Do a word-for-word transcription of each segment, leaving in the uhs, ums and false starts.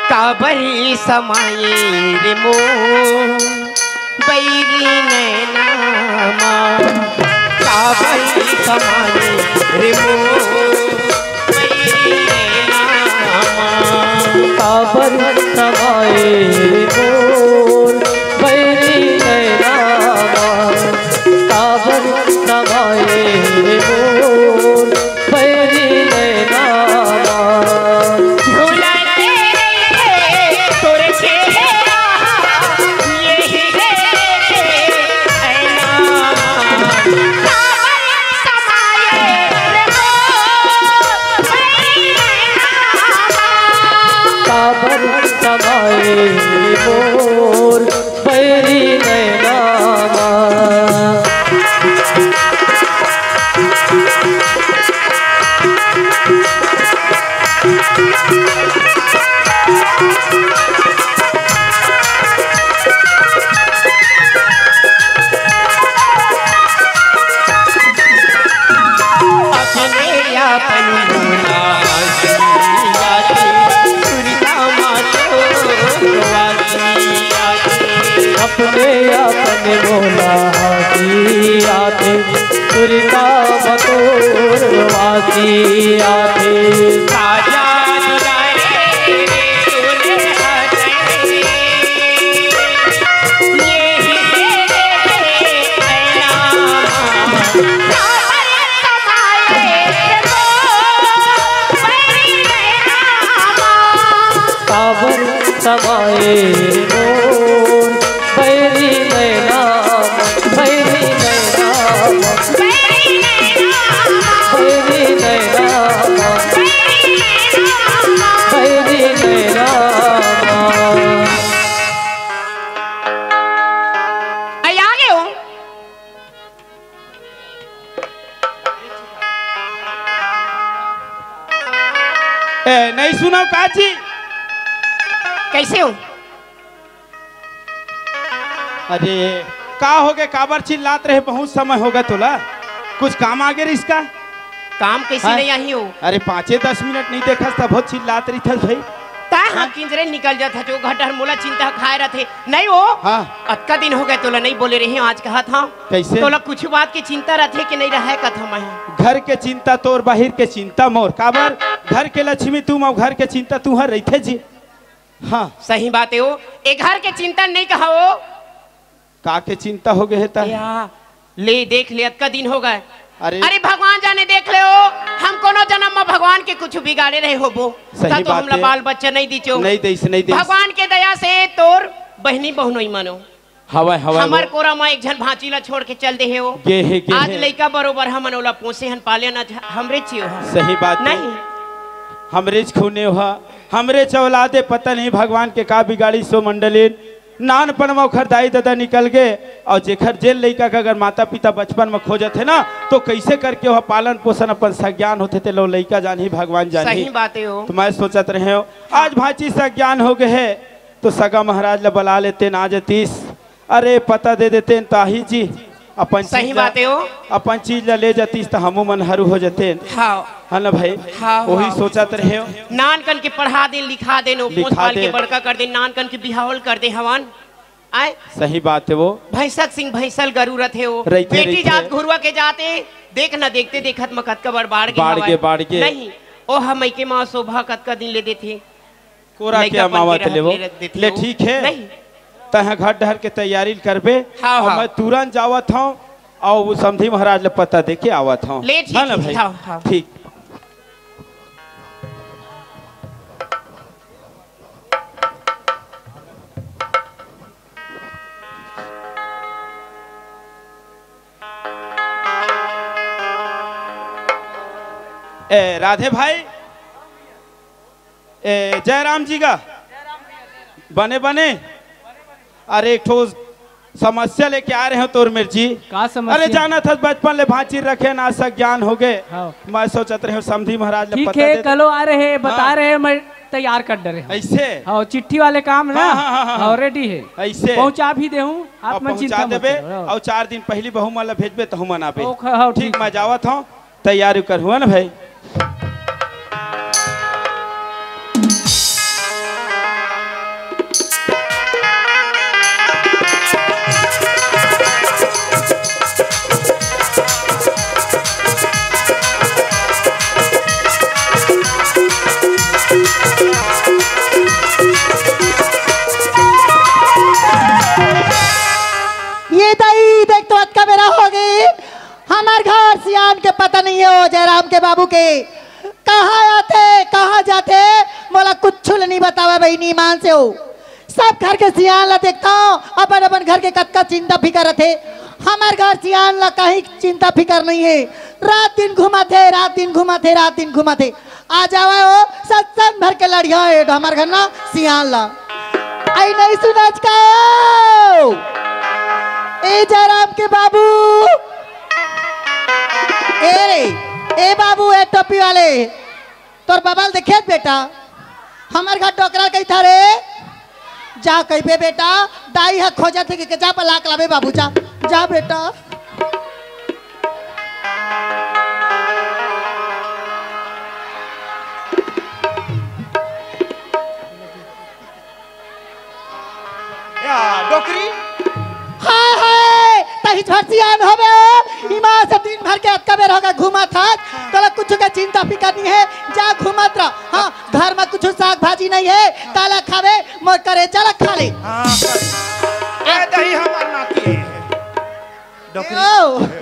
काबरी समाये रे मोर बैरी नैनामा काबरी समाये रे मोर बैरी नैनामा काबरी समाये रे मोर बैरी नैनामा काबरी समाये रे मोर बैरी नैनामा समाये मोर बैरी नैनामा अपने अपने बोला हाथी आते सुरता मतोर वासी आते साजा काबर समाये मोर बैरी नैनामा बैरी नैनामा बैरी नैनामा बैरी नैनामा आई आ गए हो ए, नहीं सुना काजी कैसे हो? अरे का हो गए काबर चिल्लात रहे बहुत समय होगा तोला कुछ काम आगे रे इसका काम कैसे हाँ? नहीं आई हो? अरे पाँचे दस मिनट नहीं देखा था बहुत चिल्लात रही था भाई ता हाँ किंजरे निकल जाता जो घटर मोला चिंता खाए रहे नहीं हो हाँ अतका दिन हो गए तोला नहीं बोले रही आज कहा था कैसे तोला कुछ बात की चिंता रहते कि नहीं रहे कथा मैं घर के चिंता तोर बाहर के चिंता मोर काबर घर के लक्ष्मी तुम और घर के चिंता तुम्हार रही थे जी हाँ सही बात है हो एक घर के चिंता नहीं कहा हो का के चिंता हो गए था ले देख ले अतका दिन हो गए अरे अरे भगवान जाने देख ले हो हम कोनो जन्म में भगवान के कुछ बिगाड़े रहे हो वो सही तो हमला बाल बच्चा नहीं दीचो नहीं देस नहीं देस भगवान के दया से तोर बहनी बहुनोई मानो हवा हवा हमार कोरा में एक जन भांची ला छोड़ के चल दे हो गे है गे आज है। लइका बरोबर हमन ओला पोसे हन पाले ना हमरे चियो सही बात नहीं हमरे खूने हुआ हमरे चौलादे पता नहीं भगवान के का बिगाड़ी सो मंडली नानपन में ओखर दाई दादा निकल गए और जेखर जेल लड़का का अगर माता पिता बचपन में खोजत है ना तो कैसे करके वह पालन पोषण अपन सज्ञान होते थे लो लड़का जान ही भगवान जान सही बात है हो तो मैं सोचत रहे हो आज भांची सज्ञान हो गए है तो सगा महाराज ला बुला लेते ना जतीस अरे पता दे देते ताही जी अपन सही बात है हो अपन चीज ला ले जतीस तो हमू मन हरू हो जते हाँ है ना भाई हाँ, वही हाँ। सोचत रहे हो नान कन के पढ़ा दे लिखा दे नो पोस पाल दे। के बड़का कर दे नान कन के बिहावल कर दे हवन आए सही बात है वो भैंसक सिंह भैंसल गरूरत है वो रहते, बेटी रहते। जात घुरवा के जाते देख न देखते देखत में कतका बार बाढ़ गए बाढ़ हवय। के बाढ़ के नहीं ओ हम के माँ शोभा कतका दिन ले देते कोरा लइका क्या बन के मावत रहत ले वो ले रख देती ले हो। ठीक है नहीं तह घर डहर के तैयारी करबे हाँ, और हाँ। मैं तुरंत जावत हूँ और वो समधी महाराज ले पता दे के आवत हूँ ले ठीक है ना ठीक, भाई हाँ, हाँ। ठीक ए राधे भाई ए जयराम जी का बने बने अरे एक ठोस समस्या लेके आ रहे हो तोर मेर जी का समस्या? अरे जाना था बचपन ले भांची रखे ना सब ज्ञान हो गए हाँ। मैं सोचत रहे समधी महाराज ले ठीक पता है दे कलो आ रहे हैं बता हाँ। रहे हैं मैं तैयार कर डरे हूँ। ऐसे हाँ चिट्ठी वाले काम ना हाँ, हाँ, हाँ, हाँ। ऑलरेडी है ऐसे पहुंचा भी दे हूँ और आप मन पहुंचा चिंता मत देबे करो। और चार दिन पहले बहु माला भेजबे तो हम आबे ओ, हाँ, ठीक ठीक मैं जावत हूँ तैयारी कर हुआ ना भाई भगवान के पता नहीं है, ओ जयराम के बाबू के कहाँ आते कहाँ जाते मोला कुछ नहीं बतावा भाई ईमान से हो। सब घर के सियान ला देखता हूँ, अपन अपन घर के कतका चिंता फिकर थे। हमार घर सियान ला कहीं चिंता फिकर नहीं है। रात दिन घुमा थे रात दिन घुमा थे रात दिन घुमा थे आ जावा हो सत्संग भर के लड़िया है हमार घर ना सियान ला आई नहीं सुना का ए जयराम के बाबू ए रे ए बाबू ए टोपी वाले तोर बबल देखे बेटा हमार घर डोकरा कही था रे जा कही पे बेटा दाई है खोजा थे कि जा पलाक लावे बाबू जा जा बेटा डोकरी हाय हाय तही झरसियान होबे इमा से दिन भर के अटका बेर होगा घुमा था तोला कुछ का चिंता फिकर नहीं है जा घुमत रह। हां घर में कुछ साग भाजी नहीं है काला खावे मोर करे चला खा ले। हां ए दही हमार नाती है डोकरी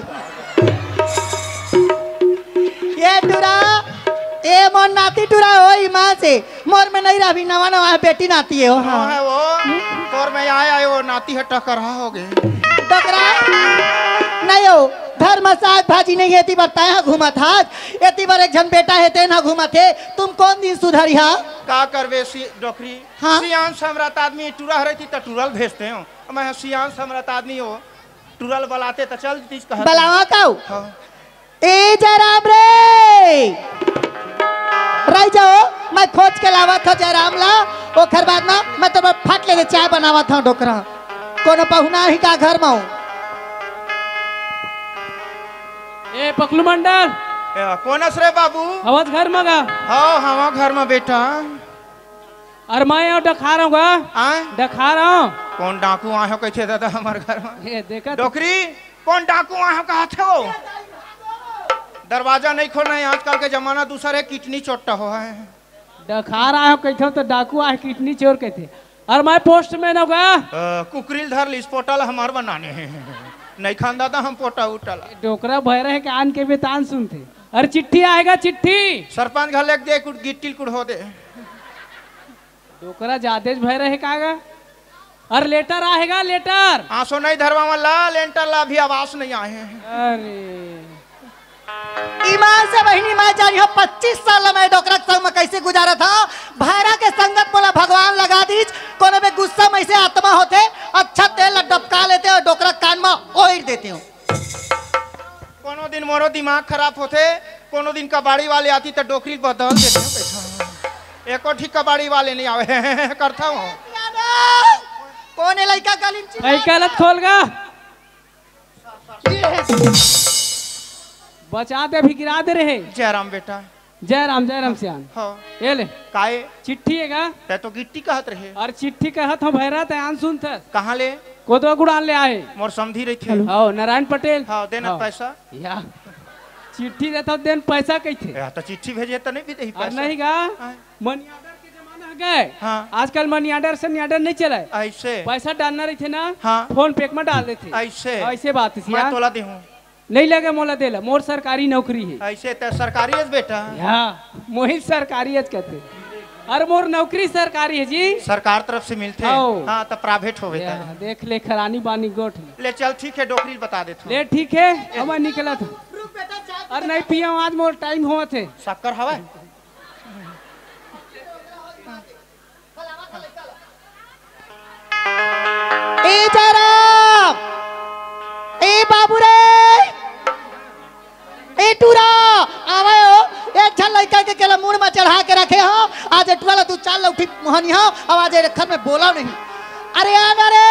ये टुरा ए मोर नाती टुरा हो इमा से मोर में नहीं रही नवा नवा बेटी नाती है। हां है वो तोर में आया है वो नाती है टकर हो गए डकरा नहीं हो घर में साग भाजी नहीं है बताया घुमा था एती बार एक जन बेटा है ते ना घुमा थे तुम कौन दिन सुधरी हा का करवे सी डोकरी। हाँ? सियान सम्राट आदमी टूरा रहती तो टूरल भेजते हो मैं सियान सम्राट आदमी हो टूरल बलाते तो चल तीस कह बलावा काऊ हाँ। ए जयराम रे रह जाओ मैं खोज के लावा था जयराम ला ओखर बाद ना मैं तो फट ले चाय बनावा था डोकरा कोनो पहुना ही का घर में ए पकलू मंडल ए, कौन रे बाबू अवध घर में गा हाँ हवा घर में बेटा और मैं और डखा रहा हूँ आए डखा रहा हूँ कौन डाकू आए हो कैसे दादा हमारे घर में ये देखा तो- डोकरी कौन डाकू आए हो कहा थे वो दरवाजा नहीं खोलना है आजकल के जमाना दूसरा है किडनी चोट्टा हो है डखा रहा हूँ कहते तो डाकू आए किडनी चोर कहते और मैं पोस्ट में न होगा कुकरील धर ली पोटल हमार बनाने हैं नहीं खान दादा हम पोटा उठल डोकरा भय रहे के आन के बेतान सुनते अरे चिट्ठी आएगा चिट्ठी सरपंच घर लेके दे कुछ गिट्टी कुछ हो दे डोकरा जादेज भय रहे कागा और लेटर आएगा लेटर आंसू नहीं धरवा ला लेंटर ला भी आवाज नहीं आए हैं अरे ईमान से बहनी मैं जानी हूँ पच्चीस साल मैं डोकरा संग में कैसे गुजारा था भारा के संगत बोला भगवान लगा दीज कोनो में गुस्सा में से आत्मा होते अच्छा तेल डबका लेते और डोकरा कान में ओढ़ देते हो कोनो दिन मोरो दिमाग खराब होते कोनो दिन कबाड़ी वाले आती तो डोकरी बदल देते हैं पैसा एको ठीक कबाड़ी वाले नहीं आवे करता हूँ कौन है लड़का गली कई गलत खोलगा बचा दे भी गिरा दे रहे जयराम बेटा जय राम जय राम श्याम हाँ ये ले काए चिट्ठी है का ते तो गिट्टी कहत रहे और चिट्ठी कहत हम भैरा ते आन सुन थे कहाँ ले कोदवा गुड़ान ले आए मोर समझी रही थी हाँ नारायण पटेल हाँ देना हाँ। पैसा या चिट्ठी देता हूँ देन पैसा कही थे या तो चिट्ठी भेजे तो नहीं भी दही और पैसा नहीं गा हाँ। मनी ऑर्डर के जमाना गए हाँ। आजकल मनी ऑर्डर से मनी ऑर्डर नहीं चला है ऐसे पैसा डालना रही थे ना हाँ। फोन पे में डाल देते ऐसे ऐसे बात है मैं सिया। तोला दे हूँ नहीं लगे मोला देला मोर सरकारी नौकरी है ऐसे तो सरकारी है बेटा या मोहित सरकारी है कहते और मोर नौकरी सरकारी है जी सरकार तरफ से मिलते आओ। हाँ तो प्राइवेट हो या, बेटा देख ले खरानी बानी गोठ ले। ले चल ठीक है डोकरी बता देता ले ठीक है अब मैं निकला था और नहीं पिया आज मोर टाइम हुआ थे शक्कर हवा ए जयराम ए बाबू रे ए टूरा आवे हो एक छल लड़का के केला मुंह में चढ़ा के रखे हो आज टूरा तू चाल उठी मोहनी हो अब आज घर में बोला नहीं अरे आना रे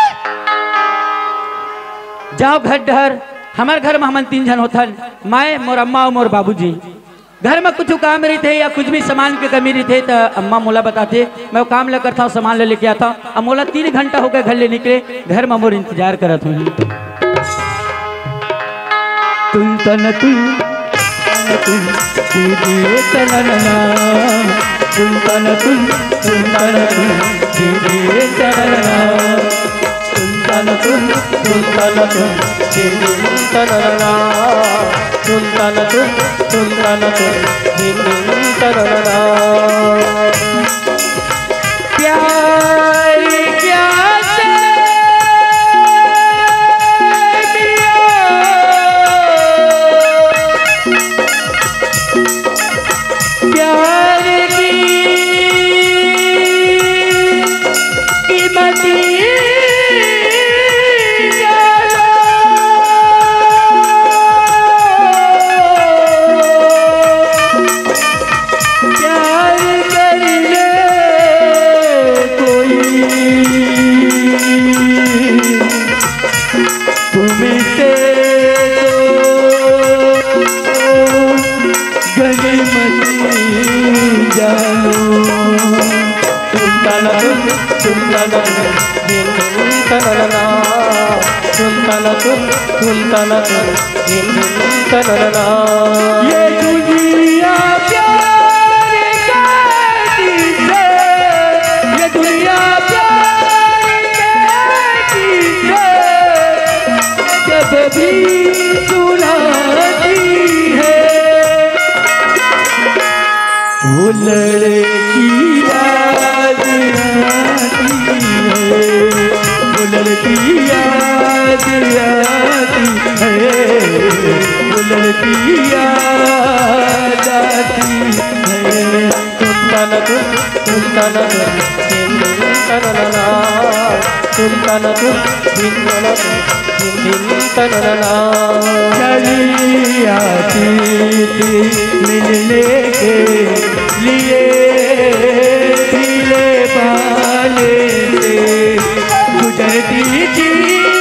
जाओ घर डहर हमारे घर में हमन तीन जन होथन माए मोर अम्मा और मोर बाबूजी घर में कुछ काम रही थे या कुछ भी सामान की कमी रही थे तो अम्मा मोला बताते मैं वो काम लेकर था सामान ले लेके आता अब मोला तीन घंटा हो गया घर ले निकले घर में मोर इंतजार करत हूँ तुम तन तुम तुम दीदी तनना तुम तन तुम तुम तन तुम दीदी तनना तुम तन तुन तुन तन तुन दिन दिन तनना तुन तन तुन तुन तन तुन दिन दिन तनना प्यार क्या से प्यार की कीमत ये दुनिया प्यार कहती है, ये दुनिया प्यार कहती है, जब भी सुनाती है वो लड़की याद आती है, वो लड़की याद आती है, वो लड़की याद आती है। तुम तन तुम तुम तन तुम दिन तनना तुम तन तुम दिन दिन दिन तनना चली आती थी मिलने के लिए पीले बाले से गुजरती थी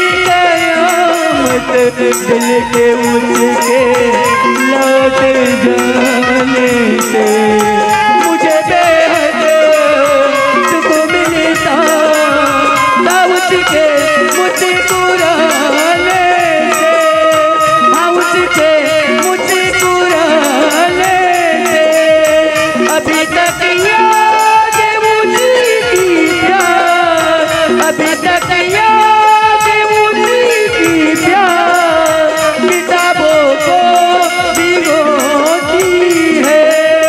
कयामत दिल के उसके लौट जाने से मुझे बेहद सुख मिलता था उसके मुस्कुराने से, हाँ उसके मुस्कुराने से अभी तक याद मुझकी प्यार, अभी तक याद मुझकी प्यार किताबों को भिगोती है।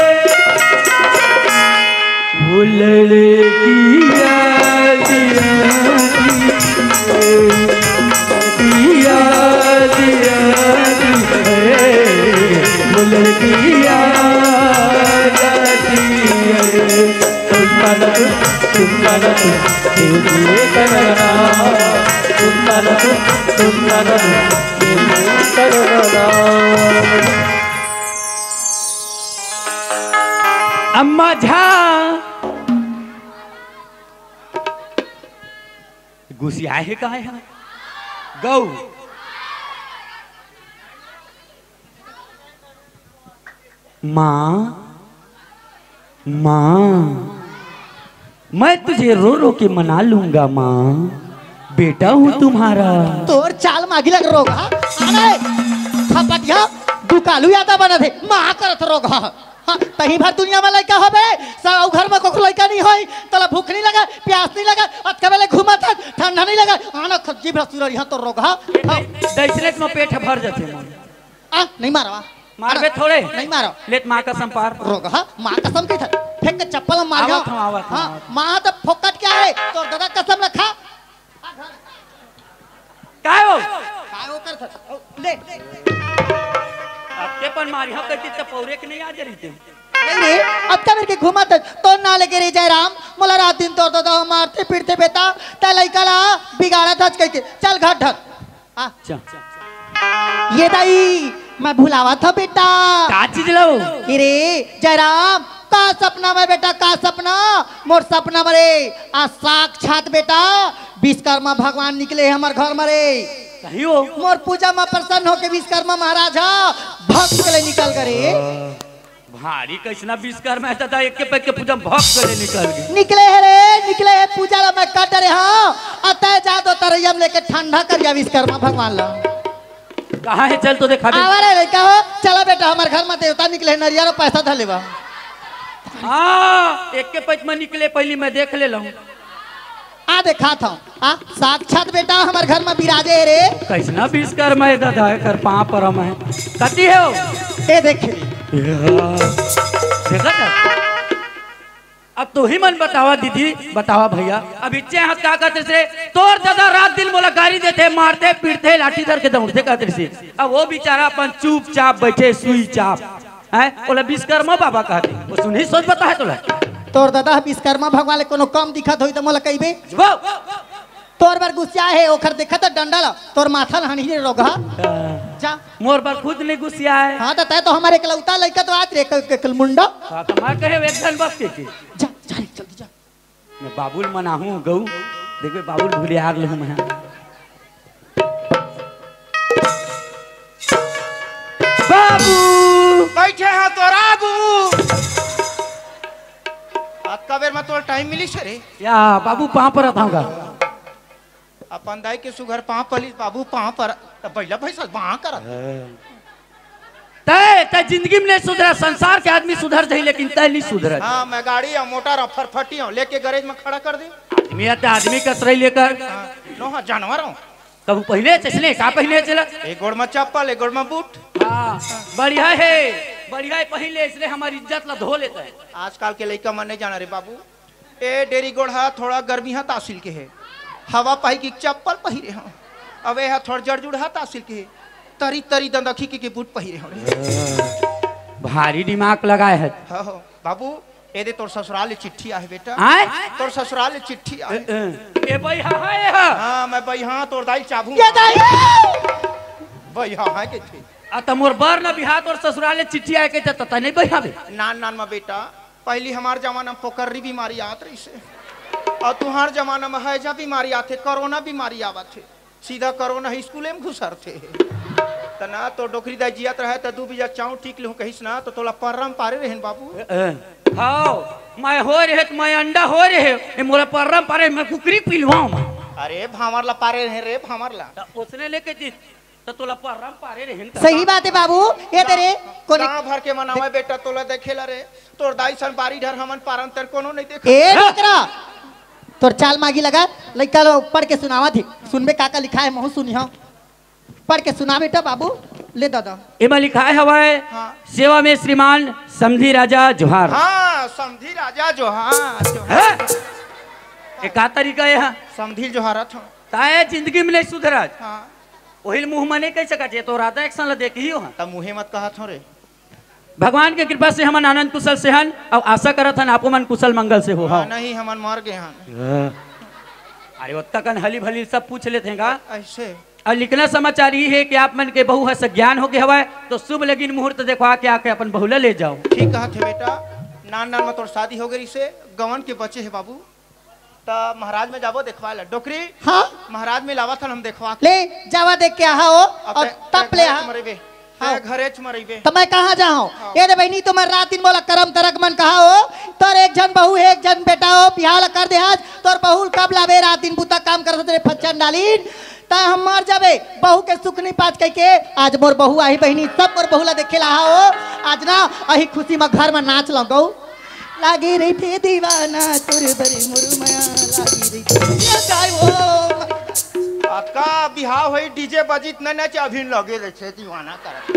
वो लड़की याद आती है, याद आती है, वो लड़की याद आती है। तुम तन तुम तन तुम दिल तनना तुम तन तुम तुम तन दिल तनना। अम्मा झा गुस्सियाए है कहा है गौ माँ माँ मैं तुझे रो रो के मना लूंगा माँ, बेटा हूँ तुम्हारा। तोर चाल मागी लग रोग हा आने खपटिया दुकालू यादा बना थे मां करत रोग हा हाँ, तही भर दुनिया में लड़का होबे सब घर में कोई लड़का नहीं होई तला भूख नहीं लगा प्यास नहीं लगा अटकबेले घुमत ठंडा नहीं लगा आना खज्जी भसुर यहां तो रोग हा दैसलेट में पेट भर जाते आ नहीं मारवा मारबे थोड़े नहीं मारो लेट माँ कसम पार रोग हा मां कसम की था फेंक के चप्पल में मार आवत हूं, आवत हूं, हां आवत मां तो फोकट क्या है तो दादा कसम रखा काय हो काय हो कर था ले आपके पर मारी हो कहती तो पौरे के नहीं आ जा रही थे नहीं रे अब क्या मेरे के घुमा तक तो ना लगे रे जय राम मोला रात दिन तोड़ दो मारते पीटते बेटा ता लइका ला बिगाड़ा था कह के चल घाट ढक आ ये दाई मैं भुलावा था बेटा का चीज लो रे जय राम का सपना में बेटा का सपना मोर सपना मरे आ साक्षात बेटा विश्वकर्मा भगवान निकले हमार घर मरे सही हो मोर पूजा में प्रसन्न होके विश्वकर्मा महाराज भक्त के लिए निकल करे भारी कैसना विश्वकर्मा ऐसा था एक के पैक के पूजा भक्त के लिए निकल गई निकले है रे निकले है पूजा ला मैं कट रहे हाँ अतः जा दो तरयम लेके ठंडा कर जा विश्वकर्मा भगवान ला कहाँ है चल तो देखा दे आवारे लड़का हो चला बेटा हमारे घर में देवता निकले नरिया पैसा धले बा हाँ एक के पैक में निकले पहले मैं देख ले लूँ आ देखा था आ साक्षात बेटा हमारे घर में विराजे रे। कैसना विश्वकर्मा है दादा है कर पाँव पर मैं कती है वो ए देख देखा था। अब तू ही मन बतावा दीदी बतावा भैया अब इच्छे हाथ का कहते से तोर दादा रात दिन बोला गाड़ी देते मारते पीटते लाठी धर के दौड़ते कहते से अब वो बेचारा अपन चुपचाप बैठे सुई चाप है बोला विश्वकर्मा बाबा कहते वो सुनी सोच बता है तोला तोर दादा विश्वकर्मा भगवान कोनो कम दिखत होई त मोला कहिबे तोर बार गुस्सा है ओखर देखत डंडा ला तोर माथा हनी रे रोगा जा मोर पर खुद नहीं गुस्सा है। हां त तय तो हमारे एकलौता लइका तो आज रे कल मुंडा हां त मैं कहे एक जन बस के जा जा रे जल्दी जा मैं बाबुल मनाहूं गऊ देखबे बाबुल भूलियार लहू मैं बाबू बैठे हैं तो राबू आज का बेर में तो टाइम मिली रे या बाबू पाँव पर रहता अपन दाई के सुघर पाँव पली बाबू पाँव पर पहला पैसा वहां कर तय तय जिंदगी में नहीं सुधरा संसार के आदमी सुधर जाए लेकिन तय नहीं सुधरा। हाँ मैं गाड़ी या मोटर फरफटी हूँ लेके गैरेज में खड़ा कर दे मेरा तो आदमी कसरई लेकर नो हाँ जानवर हूँ तब पहले चले का पहले चला एक गोड़ में चप्पल एक गोड़ में बूट। हाँ बढ़िया है बढ़िया है पहले इसलिए हमारी इज्जत ला धो लेता है। आजकल के लड़का मन नहीं जाना रे बाबू ए डेरी गोड़ हा थोड़ा गर्मी हा तासील के है हवा पाई की चप्पल पहिरे हो अब यह थोड़ा जड़ जुड़ हा तासील के तरी तरी दंदखी के, के बूट पहिरे हो भारी दिमाग लगाए है। हाँ हो बाबू ए दे तोर ससुराल चिट्ठी आहे बेटा आए तोर ससुराल चिट्ठी आहे ए भाई हां है हां मैं भाई हां तोर दाई चाबू ये दाई भाई हां है के थे आ त मोर बर न बिहार और ससुराल चिट्ठी आए के त नहीं बहावे नान नान में बेटा पहली हमार जमाना में पोकर्री बीमारी आत रही से और तुम्हार जमाना में हैजा बीमारी आते कोरोना बीमारी आवत थे सीधा कोरोना स्कूले में घुसर थे तना तो डोकरी दाई जियत रहे त दू बीजा चाऊ ठीक लहू कहिस ना तो तोला परम पारे रहन बाबू हां मैं हो रहे त मैं अंडा हो रहे ए मोला परम पारे मैं कुकरी पिलवाऊं अरे भामरला पारे रहे रे भामरला उसने लेके जी तो तोला परम पारे रहन सही बात है बाबू ये तेरे कोने गांव भर के मनावे बेटा तोला देखेला रे तोर दाई सन बारी ढर हमन पारन तर कोनो नहीं देख ए बकरा तोर चाल मागी लगा लइका लो पढ़ के सुनावा थी सुनबे काका लिखा है महू सुनी हो पढ़ के सुना बेटा बाबू ले दादा एमा लिखा है हवाए हाँ। सेवा में श्रीमान समधी राजा जोहार हाँ समधी राजा जोहार जोहार एक का तरीका है समधी जोहारत हो ताए जिंदगी में नहीं सुधरा हाँ वही मुंह में नहीं कह सका तो राधा एक्शन ला देख ही हो तब मुहे मत कहा थो रे भगवान के कृपा से हमन आनंद कुशल से हन और आशा करत हन आपो मन कुशल मंगल से हो हाँ, नहीं हमन मर गए हैं अरे उत्ता कन हली भली सब पूछ लेते हैं का ऐसे और लिखना समाचार ये है कि आप मन के बहु है ज्ञान हो गया हवा तो शुभ लगिन मुहूर्त देखवा के आके अपन बहुला ले जाओ। ठीक कहा थे बेटा नान नान में तोर शादी हो गई से गवन के बच्चे है बाबू ता महाराज में जाबो देखवा ले डोकरी हाँ महाराज में लावा था हम देखवा ले जावा देख के आ हो और तप ले आ मरेबे हाँ घरे च मरेबे तो मैं कहाँ जाऊँ ये दे बहनी तुम्हारे रात दिन बोला करम तरक मन कहा हो तोर एक जन बहू एक जन बेटा हो बिहार कर दे आज तोर बहू कब लावे रात दिन बुता काम कर तेरे फच्चन डालीन ता हम मर जाबे बहू के सुख नहीं पाच कह के आज मोर बहू आई बहनी सब मोर बहू ला देखे ला हो आज ना अही खुशी में घर में नाच लो गौ लागी रही थे दीवाना तुर बरी मुरुमया लागी रही थे ये गाय हो का बिहाव होई डीजे बजित न नच अभी लगे रे छे दीवाना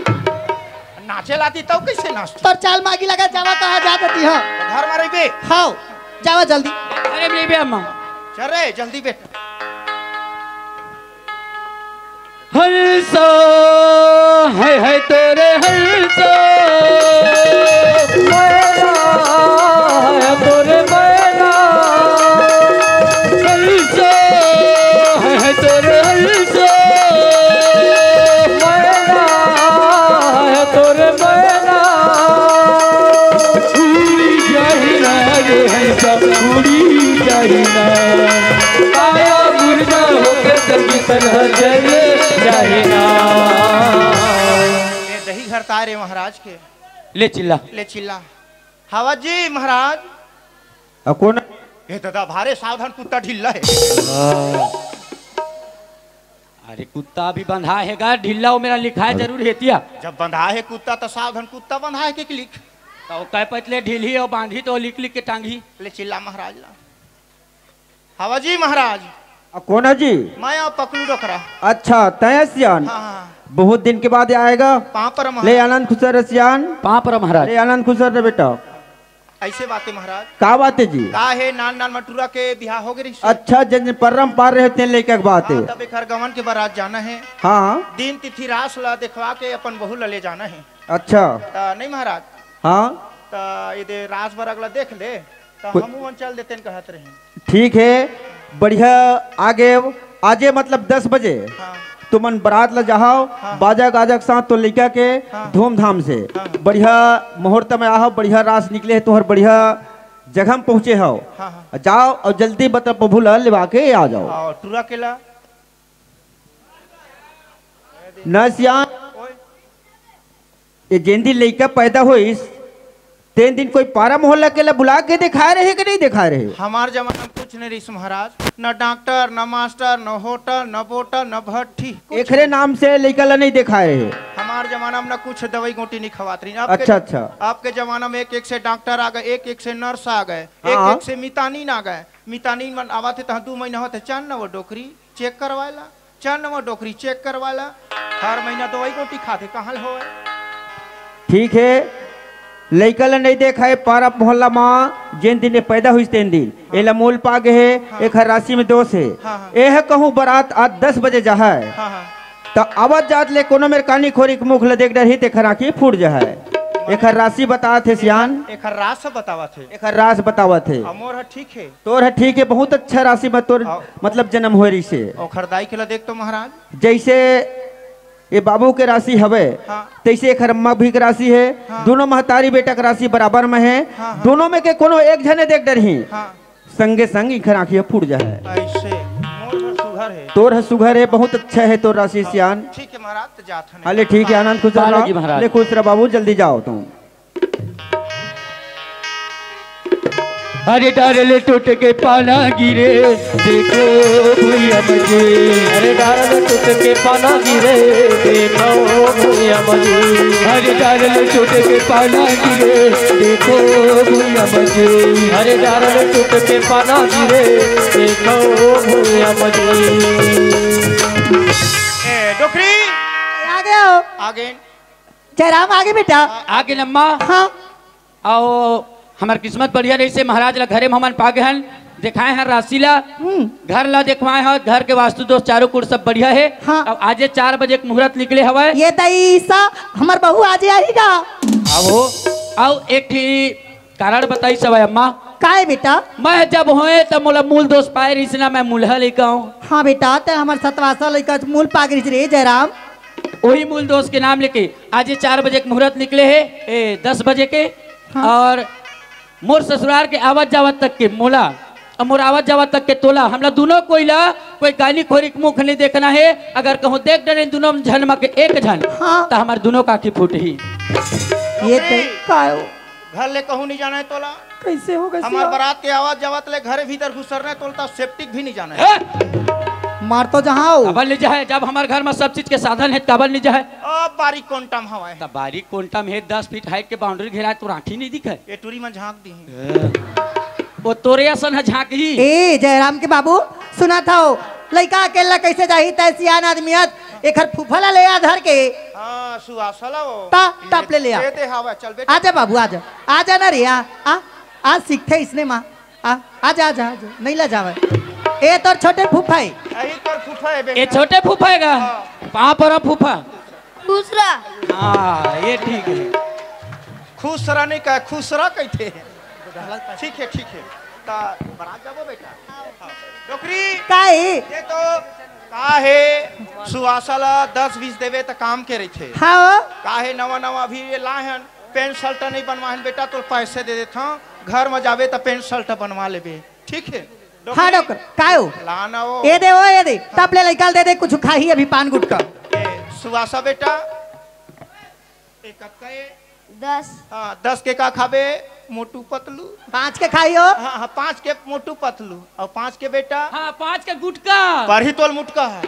कर नाचे लाती तब कैसे नाच तोर चाल मागी लगा जावा कहाँ जा देती हो घर में रहिबे हाँ जावा जल्दी अरे मेरे अम्मा चल रे जल्दी बेटा हंसो है है तेरे हंसो मैना है तोरे मैना हंसो है है तेरे हंसो मैना है तोरे मैना उड़ी जाहिना रे हंसा उड़ी जाहिना आया मुर्दा होकर संगी तन्हा जले ये दही घर तारे महाराज के ले चिल्ला ले चिल्ला हवा जी महाराज कौन ये दादा भारे सावधान कुत्ता ढिल्ला है अरे कुत्ता भी बंधा है गा ढिल्ला वो मेरा लिखा है जरूर हेतिया जब बंधा है कुत्ता तो सावधान कुत्ता बंधा है के लिख तो कह पतले ढीली और बांधी तो लिख लिख के टांगी ले चिल्ला महाराज ला हवा जी महाराज। कौन है जी? मैं आप पकड़ू रखरा। अच्छा तय सियान। हाँ हाँ बहुत दिन के बाद आएगा। पापर ले आनंद खुशर सियान। पापर महाराज। ले आनंद खुशर रे बेटा। ऐसे बातें महाराज। का बात है जी? का है नान नान मटूरा के बिहार हो गई। अच्छा जन परम पार रहते लेके बात है। तब एक गवन के बारात जाना है। हाँ दिन तिथि रास ला देखवा के अपन बहू ले जाना है। अच्छा ता नहीं महाराज। हाँ ता ये रास बर अगला देख ले तो हम चल देते हैं कहत रहे। ठीक है बढ़िया। आगे आजे मतलब दस बजे हाँ तुमन बारात ला जाओ। हाँ। बाजा गाजा के साथ तो लिखा के हाँ। धूमधाम से हाँ। बढ़िया मुहूर्त में आओ। बढ़िया रास निकले है तुम्हार बढ़िया जगह में पहुँचे हो। हाँ हाँ जाओ और जल्दी बता बबूला लेवा के आ जाओ। और टूरा केला न सियान ये जेंदी लड़का पैदा हुई तीन दिन कोई पारा मोहल्ला के ला बुला के दिखा रहे कि नहीं दिखा रहे? हमार जमाना में कुछ नहीं रही महाराज। न डॉक्टर न मास्टर न होटल न बोटल न भट्टी। एकरे नाम से लड़का ला नहीं दिखा रहे। हमार जमाना में न कुछ दवाई गोटी नहीं खवात रही। अच्छा अच्छा। आपके जमाना में एक एक से डॉक्टर आ गए, एक एक से नर्स आ गए, हाँ। एक एक से मितानीन आ गए। मितानीन मन आवा थे दो महीना होते चार न वो डोकरी चेक करवाला, चार न वो डोकरी चेक करवाला। हर महीना दवाई गोटी खाते कहाँ हो। ठीक है लड़का ला नहीं देखा है पारा मोहल्ला माँ जिन दिन पैदा हुई तीन दिन हाँ। एला मोल पा गए है। हाँ। एक राशि में दोष है। हाँ। यह कहूँ बारात आज दस बजे जा है। हाँ। तो आवाज जात ले कोनो मेरे कानी खोरी के मुख ला देख डर ही ते खराकी फूट जा है। एक राशि बता थे सियान। एक रास बतावा थे। एक रास बतावा थे। मोर ठीक है तोर है ठीक है बहुत अच्छा राशि में तोर मतलब जन्म हो रही से। और खरदाई के ला देख तो महाराज जैसे ये बाबू के राशि हवे हाँ। तैसे एक अम्मा भी के राशि है। हाँ। दोनों महतारी बेटा के राशि बराबर में है। हाँ। दोनों में के कोनो एक जने देख डर ही हाँ। संगे संग इखर आँखिया फूट जा है। ऐसे मोर सुघर है। तोर है सुघर है बहुत अच्छा है तोर राशि सियान। ठीक है महाराज तो जात है। अले ठीक है आनंद खुश रहो। ले खुश रहो बाबू जल्दी जाओ तुम। अरे डारले टूट के पाना गिरे देखो भूया मजे। अरे डारले टूट के पाना गिरे देखो भूया मजे। अरे डारले टूट के पाना गिरे देखो भूया मजे। अरे डारले टूट के पाना गिरे देखो भूया मजे। ए डोकरी आ गए हो। आगे जयराम आगे बेटा। आगे नम्मा। हाँ आओ हमार किस्मत बढ़िया रही से महाराज ला घरे में हमान पागे हन दिखाए हैं राशि ला घर ला देखवाए हैं। घर के वास्तु दोष चारों कुर सब बढ़िया है। हाँ। अब आजे चार बजे के मुहूर्त निकले हवा। ये तईसा हमार बहू आज आएगा। आओ आओ एक ही कारण बताई सब अम्मा। का है बेटा? मैं जब होए तब मोला मूल दोष पाए रही ना मैं मूल्हा लेकर आऊँ। हाँ बेटा ते हमार सतवासा लेकर मूल पागरी रे जयराम। वही मूल दोष के नाम लेके आज चार बजे के मुहूर्त निकले है ए दस बजे के। हाँ। और मोर ससुराल के आवत जावत तक के मोला और मोर आवत जावत तक के तोला हमला दोनों कोई ला कोई गाली खोरी के मुख नहीं देखना है। अगर कहूँ देख डरे दोनों झन में के एक झन हाँ। तो हमारे दोनों का की फूट ही। ये तो का हो घर ले कहूँ नहीं जाना है तोला। कैसे होगा? हमार बारात के आवाज जावत ले घर भीतर घुसरने तोलता सेप्टिक भी नहीं जाना है। मार तो जहाँ हो काबल नहीं जाए जब हमारे घर में सब चीज के साधन है काबल नहीं जाए। अब बारीक कोंटम हवा है। तब बारीक कोंटम है दस फीट हाइट के बाउंड्री घेरा तो राठी नहीं दिखे। ये टूरी में झांक दी वो तोरे असन है झांक ही। ए जयराम के बाबू सुना था लड़का अकेला कैसे जाही तय सियान आदमियत एक फूफला ले आ धर के। हाँ सुहासला वो ता टप ले ले आ। दे हवा चल बेटा। आजा बाबू आजा आजा ना रे आ आज सीखते इसने माँ आ आजा आजा आजा नहीं ला जावे। ए तोर छोटे फूफा है। यही पर फूफा है बेटा। ये छोटे फूफा है का कहाँ पर फूफा? दूसरा। हाँ ये ठीक है। खुसरा नहीं कहे खुसरा कहते हैं। ठीक है ठीक है ता बारात जाबो बेटा। डोकरी का है? ये तो का है सुहासला दस बीस देवे तो काम के रही थे। हाँ का है नवा नवा भी ये लाहन पेंट शर्ट नहीं बनवाहन बेटा तो पैसे दे देता हूँ। घर में जावे तो पेंट शर्ट बनवा लेबे ठीक है। हाँ डॉक्टर काय हो लाना हो ये दे वो ये दे तब ले निकाल दे दे कुछ खाही अभी पान गुटका। सुहासा बेटा एक दस। हाँ दस के का खाबे मोटू पतलू। पाँच के खाई हो। हाँ हाँ पाँच के मोटू पतलू और पाँच के बेटा हाँ पाँच के गुटका पढ़ी तोल मुटका है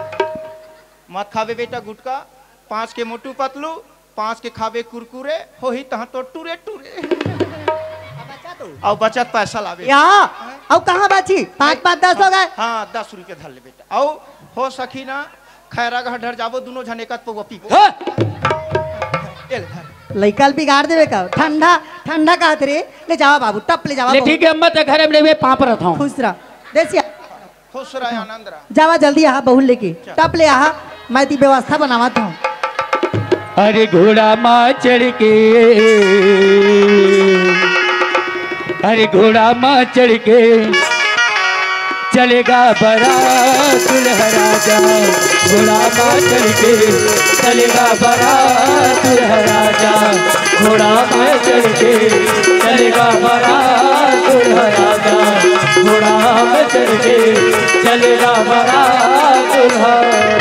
मत खाबे बेटा गुटका। पाँच के मोटू पतलू पाँच के खाबे कुरकुरे हो ही तहाँ तो टूरे टूरे। और बचत पैसा लावे यहाँ अब कहाँ बाची पाँच पाँच दस हो गए हाँ दस रुपये धर ले बेटा और हो सकी ना खैरा घर ढर जाबो दोनों जने का पो पी लइकल बिगाड़ देवे का ठंडा ठंडा कहत रे ले जावा बाबू टप ले जावा ले ठीक है अम्मा ते घर में लेवे पाप रहता हूं खुश रह देसिया खुश रह आनंद रह जावा जल्दी आहा बहुल लेके टप ले आहा मैं ती व्यवस्था बनावत हूं अरे घोड़ा माँ चढ़ के अरे घोड़ा माँ चढ़ के चलेगा बारात दुल्हा राजा घोड़ा माँ चढ़ के चलेगा बारात दुल्हा राजा घोड़ा माँ चढ़ के चलेगा बारात दुल्हा राजा घोड़ा माँ चढ़ के चलेगा बारात दुल्हा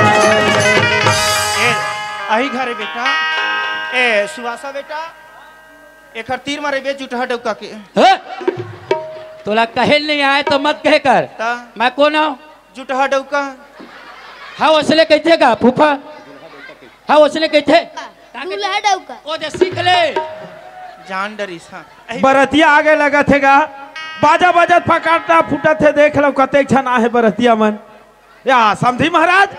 अही घरे बेटा ए सुहासा बेटा एक तीर मारे बे जुटहा डौका के तोला कहे नहीं आए तो मत कहे कर मैं कौन हूँ जुटहा डौका हाँ उसने कहते का फूफा हाँ उसने कहते दूल्हा डौका ओ जे सीख ले जान डरीस हाँ बरतिया आगे लगा थेगा बाजा बजत पकाटा फूटा थे देख लो कते छना है बरतिया मन या समझी महाराज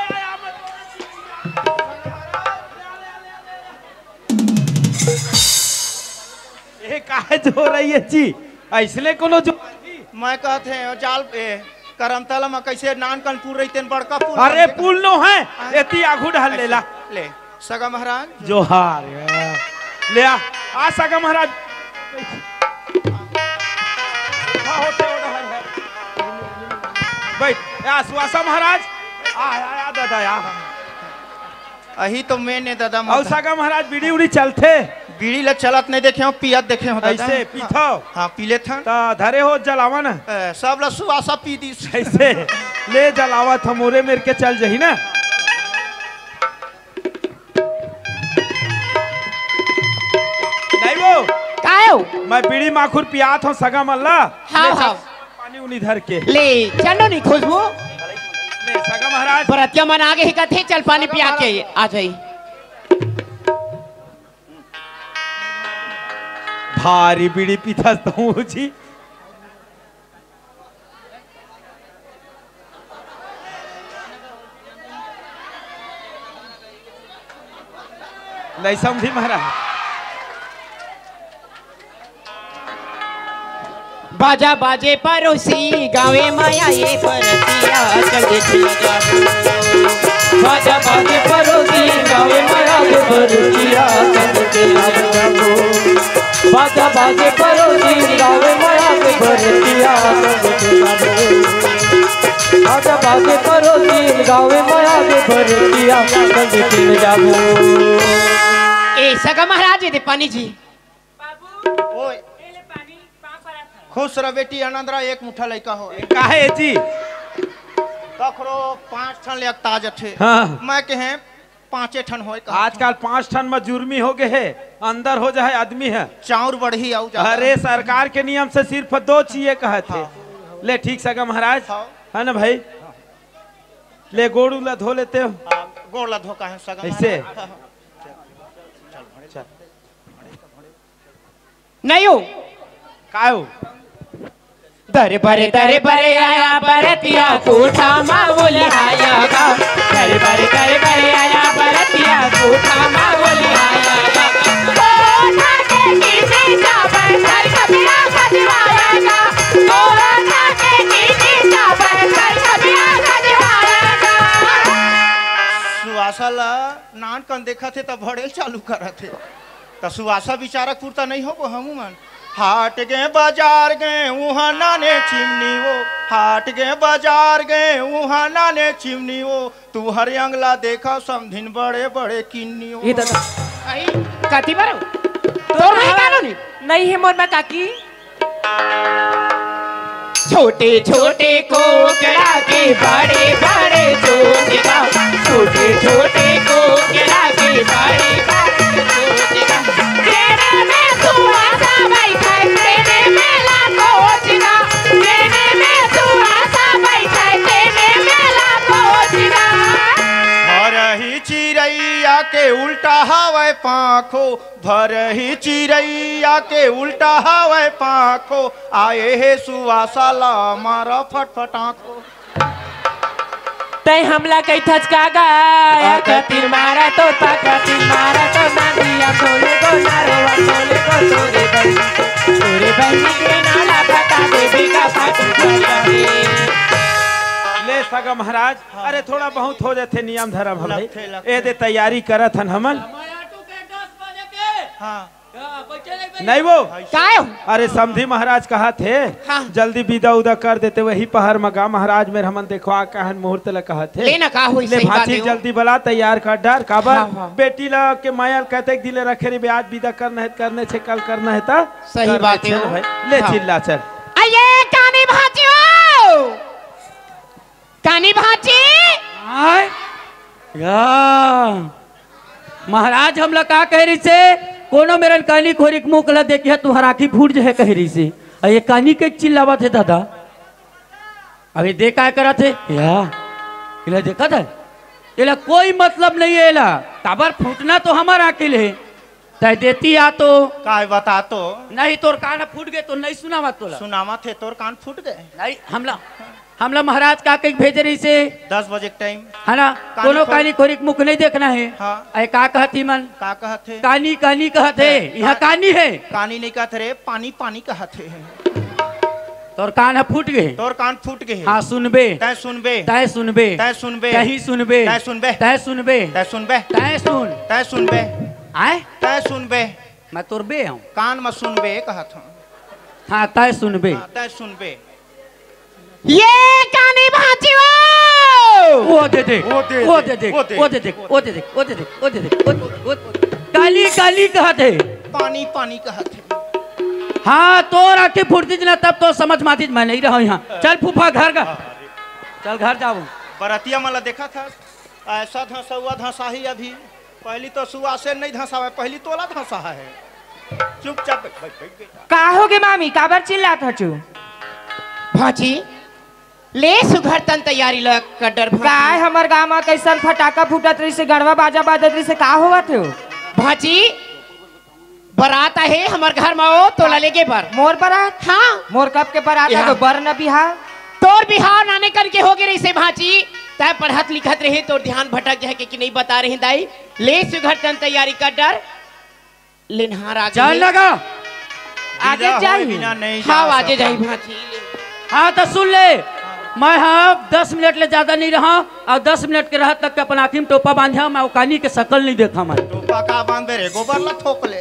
ये काहे जो रही है जी ऐसले कोनो जो मैं कहते हैं जाल पे करमतला में कैसे नान कनपुर रहते बड़का पुल अरे पुल नो है एती आगू ढाल लेला ले सगा महाराज जोहार ले आ आ सगा महाराज बैठ या सुवासा महाराज आ आ दादा या अही तो मैंने दादा और सगा महाराज बीड़ी उड़ी चलते बीड़ी ले चलत नहीं देखे हो पियत देखे हो ऐसे पीथो हाँ पीले था ता धरे हो जलावा ना सब ला सुवासा पी दी ऐसे ले जलावा था मोरे मेर के चल जही ना नहीं वो कायो मैं बीड़ी माखुर पियात हूँ सगा मल्ला हाँ हाँ पानी उनी धर के ले चलो नहीं खुशबू ले सगा महाराज बरतिया मन आगे ही कथे चल पानी पिया के आ जाई भारी बीड़ी पीता हूँ जी नहीं समझी महाराज बाजा बाजे परोसी गावे माया ये परतिया चल देखिया बाजा बाजे परोसी गावे माया ये परतिया चल देखिया बाजा बाजे परोसी गावे माया के भरतिया बाजा बाजे परोसी गावे माया के भरतिया संग जाबो ए सगा महाराज दे पानी जी ओए खुश रह बेटी आनंद रह एक मुठा लइका हो काहे जी कखरो पांच ठन ले ताज थे हाँ। मैं कहे पांचे ठन होए आजकल पांच ठन में जुर्मी हो गए है अंदर हो जाए आदमी है चाउर बढ़ी आऊ जा अरे सरकार के नियम से सिर्फ दो चाहिए कहे थे हाँ। ले ठीक सगा महाराज हाँ। है ना भाई ले गोड़ू ला धो लेते हो गोड़ ला धोका है सगा ऐसे नहीं हो कायो दरे बरे दरे बरे आया बरतिया कोठा माँ बोले आया गा दरे बरे दरे बरे आया बरतिया कोठा माँ बोले आया गा कोठा के नीचे जाबर घर कबिया खजवाया गा कोठा के नीचे जाबर घर कबिया खजवाया गा सुवासा ला नान कन देखा थे तब भड़ेल चालू करा थे तो सुवासा बिचारा पूर्ता नहीं हो वो हमू मन हाट गए बाजार गए वहाँ नाने चिमनी वो हाट गए बाजार गए वहाँ नाने चिमनी वो तू हर अंगला देखा समधिन बड़े बड़े किन्नी वो कति बारो तोर नहीं कानो नहीं नहीं है मोर में काकी छोटे छोटे कोकड़ा के बड़े बड़े चोटिका छोटे छोटे कोकड़ा के बड़े बड़े चोटिका तेरे में सुहासा बैठा तेरे में लाखों चिका तेरे में सुहासा बैठा तेरे में लाखों चिका और ही चिड़ैया के उल्टा हवा पाखो धर ही चिड़ैया के उल्टा हवे पाखो आए हे सुवासाला मारा फटफट आँखो। तय हमला कई थचका गया कतिर मारा तो कतिर मारा तो नादिया खोले गो नारवा खोले गो तोरे बहनी तोरे बहनी के नाला बता देवी का फाटू गया ले सगा महाराज। अरे थोड़ा बहुत हो जाते नियम धर्म हम ए दे तैयारी करत हन हमन नहीं वो काय अरे समधी महाराज कहा थे हाँ। जल्दी विदा उदा कर देते वही पहर मगा महाराज में हमन देखवा कहन मुहूर्त ल कहा थे लेना का हुई ले सही बात भांति है जल्दी बला तैयार कर डर काबर हाँ, हाँ। बेटी ला के मायल कहते दिले रखे रे आज विदा करना है करने छे कल करना है ता सही कर बात ले है चल भाई ले हाँ। चिल्ला चल आये कानी भाजियो कानी भाजी आय या महाराज हमला का कह रही से कोनो मेरन कानी खोरी मुंह कला देखिए तुम्हारा आँखी फूट जाए कह रही से और ये कानी के चिल्लावा थे दादा अभी देखा करा थे या इला देखा था इला कोई मतलब नहीं है इला काबर फूटना तो हमारा आँखिल है तय देती आ तो काय बता तो नहीं तोर कान फूट गए तो नहीं सुनावा तोला सुनावा थे तोर कान फूट गए नहीं हमला हमला महाराज का कहीं भेज रही से दस बजे के टाइम है ना कानी कोनो खोल- कानी खोरी के मुख नहीं देखना है हाँ। अरे का कहती मन का कहते कानी कानी कहते यहाँ कानी है कानी नहीं कहते रे पानी पानी कहते तोर कान है फूट गए तोर कान फूट गए हाँ सुनबे तय सुनबे तय सुनबे तय सुनबे कहीं सुनबे तय सुनबे तय सुनबे तय सुनबे तय सुन तय सुनबे आए तय सुनबे मैं तोर बे हूँ कान में सुनबे कहत हूँ हाँ तय सुनबे हाँ, तय सुनबे ये कानी भाजियो वो दे दे वो दे वो दे, दे दे वो दे वो दे दे वो दे दे वो दे दे वो दे दे वो- वो- काली काली कहते पानी पानी कहते हाँ तो आके फुर्ती ना तब तो समझ माती मैं नहीं रहा यहाँ चल फूफा घर का चल घर जाओ बरतिया मला देखा था ऐसा धंसा हुआ धंसा ही अभी पहली तो सुआ से नहीं धंसा है पहली तोला धंसा है चुपचाप बैठ बैठ बैठ बेटा का होगे मामी काबर चिल्लात हचू भाजी ले सुघर तन तैयारी लग कटर काय हमर गाँव में कैसन फटाका फूटत रही से गड़वा बाजा बाजत रही से का होगा थे भाजी बारात है हमार घर में ओ तो लेके पर मोर बारात हाँ मोर कब के बारात है यहाँ। तो बर न बिहार तोर बिहार नाने करके हो गए रही से भाजी तय पढ़त लिखत रहे तो ध्यान भटक जाए कि नहीं बता रहे दाई ले सुघर तन तैयारी कर डर लिनहार आगे चल लगा आगे बिना होए जाइए बिना नहीं जा हाँ आगे सकता। जाई भाजी हाँ तो सुन ले मैं हाँ दस मिनट ले ज्यादा नहीं रहा और दस मिनट के रहा तक के अपन आँखी में टोपा बांधा मैं कानी के शकल नहीं देखा मैं टोपा का बांधे रे गोबर ला ठोक ले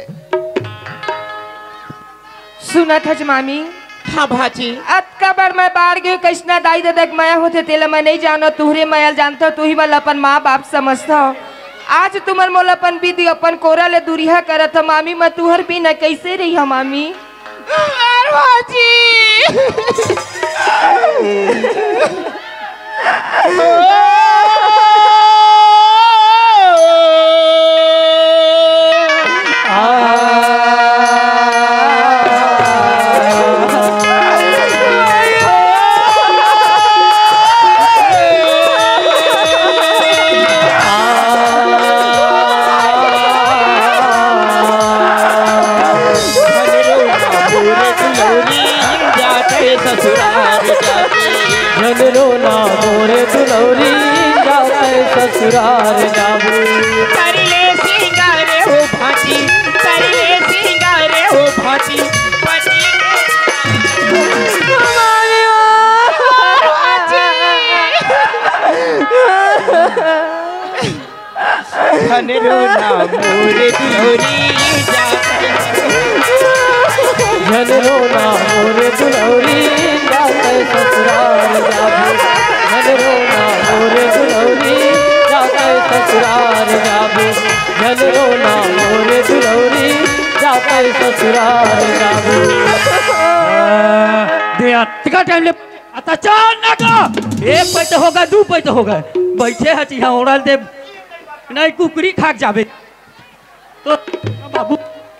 सुनत हज मामी हाँ भाजी अतका बार मैं बाढ़ गई कैसना दाई दादा माया होते तेला मैं नहीं जानो तुहरे मायल जानता तू ही वाला अपन माँ बाप समझता हो आज तुमर मोल अपन विधि अपन कोरा ले दूरिया करत ह मामी मैं तुहर भी न कैसे रही ह मामी भाजी जनरो ना मोरे दुलौरी जाते ससुराल जाबू करले सिंगार हो भाजी करले सिंगार हो भाजी पति धनरो ना मोरे दुलौरी जनरो ना मोरे दुलौरी जाते ससुराल जाबू जनरो ना मोरे दुलौरी जाते ससुराल जाबू जनरो ना मोरे दुलौरी जाते ससुराल जाबू दे टिका टाइम ले आता चल ना का एक पैसे होगा दो पैसे होगा बैठे हची यहाँ ओरल दे नहीं कुकरी खाक जाबे तो बाबू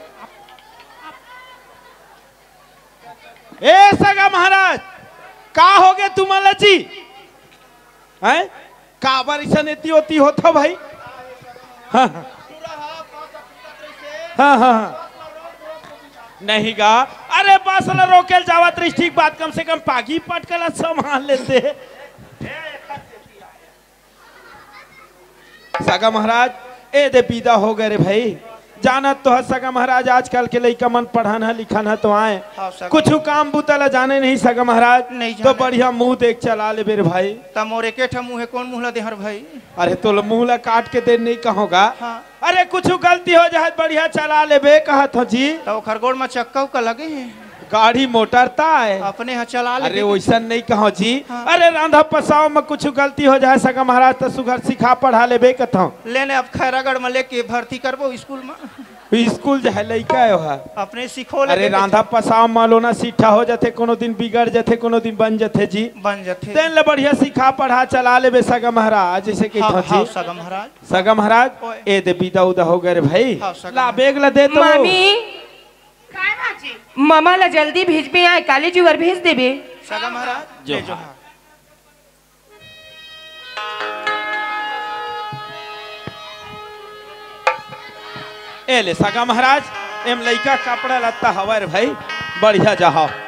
ए सगा महाराज का हो गए तुम लची हैं काबर ऐसा नेती होती होता भाई हाँ, हाँ। हाँ हाँ हाँ। नहीं गा, अरे बस ला रोकेल जावत रही ठीक बात, कम से कम पागी पटकल संभाल लेते। सगा महाराज ए दे पीदा हो गए रे भाई, जानत तो है सगा महाराज आजकल के लइका मन पढ़न है लिखन है तो आए हाँ, कुछ काम बुतला जाने नहीं सगा महाराज नहीं तो बढ़िया मुंह देख चला ले बेर भाई। तमोरे के ठा मुँह है कौन मुँह ला देहर भाई। अरे तो मुँह ला काट के दे नहीं कहोगा। हाँ। अरे कुछ गलती हो जाए बढ़िया चला ले बे कहत हो जी। तो खरगोड़ में चक्का उक्का लगे हैं गाड़ी मोटर ता है अपने यहाँ चला ले। अरे वैसा नहीं कहो जी। हाँ। अरे रांधा पसाव में कुछ गलती हो जाए सगा महाराज तो सुगर सिखा पढ़ा ले बे कथो लेने अब खैरागढ़ में लेके भर्ती करबो स्कूल में। स्कूल जो है लइका है अपने सीखो ले। अरे रांधा पसाव मालो ना सीठा हो जाते कोनो दिन बिगड़ जाते कोनो दिन बन जाते जी बन जाते तेन ले बढ़िया सिखा पढ़ा चला ले बे सगा महाराज जैसे कि हाँ, जी हाँ, सगा महाराज सगा महाराज ए दे बीदा उदा हो गए रे भाई। हाँ, सगा ला बेग ला दे तो मामी मामा ला जल्दी भेजबे आए काले जुगर भेज देबे। सगा महाराज जो ले जो। हाँ। ए ले सगा महाराज एम लइका कपड़ा लत्ता हवा रे भाई बढ़िया जाओ।